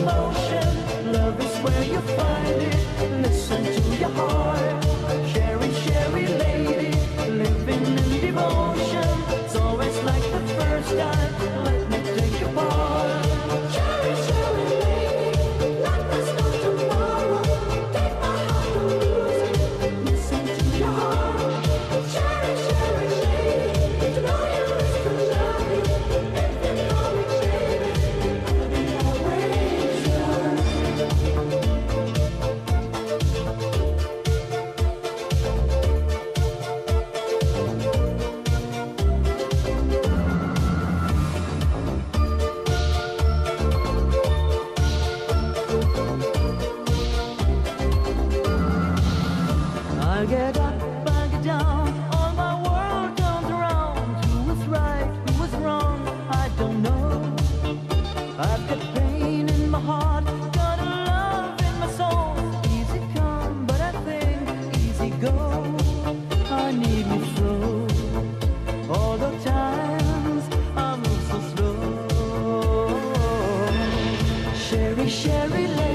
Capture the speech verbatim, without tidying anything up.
emotion. Love is where you find it. Listen to your heart. Sherry, Sherry lady, living in devotion. It's always like the first time. Let me take your part. Sherry, Sherry lady, like there's no tomorrow. Take my heart, don't lose it. Listen to your heart. Sherry, Sherry lady, to know you is to love you. If you know me, baby, I'll be always yours. I get up, I get down, all my world turns around. Who was right, who was wrong, I don't know. I've got pain in my heart, got a love in my soul. Easy come, but I think easy go. I need you so. All the times I move so slow. Sherry, Sherry lady.